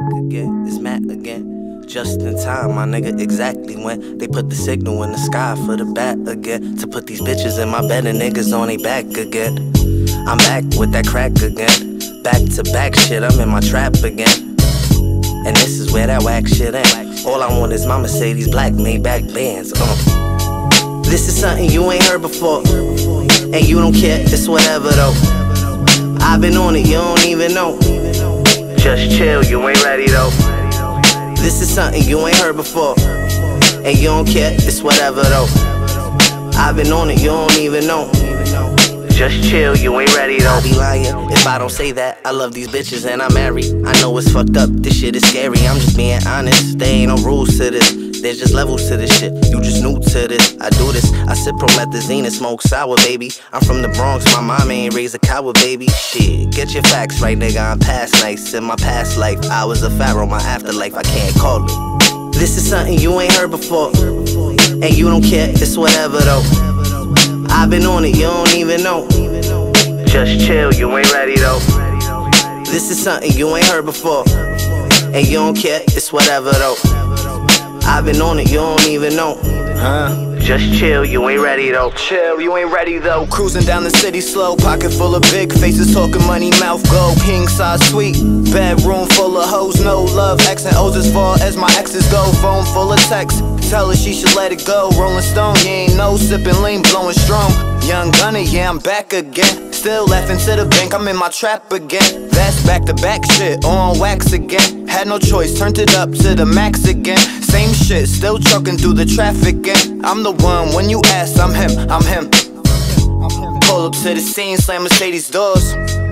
again, it's Matt again. Just in time, my nigga, exactly when they put the signal in the sky for the bat again. To put these bitches in my bed and niggas on they back again. I'm back with that crack again. Back to back shit, I'm in my trap again. And this is where that whack shit ain't. All I want is my Mercedes black Maybach Benz. This is something you ain't heard before, and you don't care, it's whatever though. I've been on it, you don't even know. Just chill, you ain't ready though. This is something you ain't heard before, and you don't care, it's whatever though. I've been on it, you don't even know. Just chill, you ain't ready though. I'll be lying if I don't say that I love these bitches and I'm married. I know it's fucked up, this shit is scary, I'm just being honest. There ain't no rules to this, there's just levels to this shit. You just new to this, I do this. I sip promethazine and smoke sour, baby. I'm from the Bronx, my mama ain't raised a coward, baby. Shit, get your facts right, nigga, I'm past nice. In my past life, I was a pharaoh, my afterlife, I can't call it. This is something you ain't heard before, and you don't care, it's whatever though. I've been on it, you don't even know. Just chill, you ain't ready though. This is something you ain't heard before, and you don't care, it's whatever though. I've been on it, you don't even know. Just chill, you ain't ready though. Chill, you ain't ready though. Cruising down the city slow, pocket full of big faces talking money, mouth go. King size suite, bedroom full of hoes, no love, X and O's as far as my exes go. Phone full of texts, tell her she should let it go. Rolling Stone, you ain't no sipping lean, blowing strong. Young Gunner, yeah, I'm back again. Still laughing to the bank, I'm in my trap again. That's back to back shit, on wax again. Had no choice, turned it up to the max again. Same shit, still trucking through the traffic again. I'm the one, when you ask, I'm him, I'm him. Pull up to the scene, slam Mercedes doors.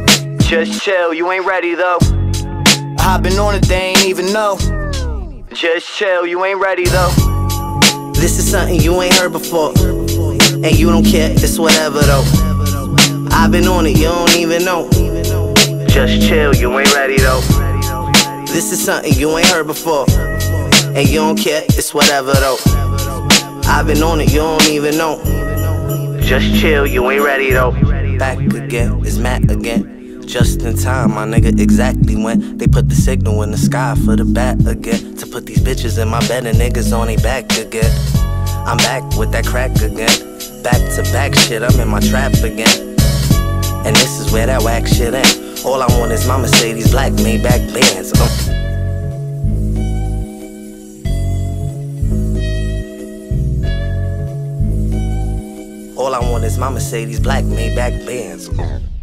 Just chill, you ain't ready though. I've been on it, they ain't even know. Just chill, you ain't ready though. This is something you ain't heard before, and you don't care, it's whatever though. I've been on it, you don't even know. Just chill, you ain't ready though. This is something you ain't heard before, and you don't care, it's whatever though. I've been on it, you don't even know. Just chill, you ain't ready though. Back again, it's Matt again. Just in time, my nigga, exactly when they put the signal in the sky for the bat again. To put these bitches in my bed and niggas on they back again. I'm back with that crack again. Back to back shit, I'm in my trap again. And this is where that whack shit ain't. All I want is my Mercedes black Maybach Benz. All I want is my Mercedes black Maybach Benz.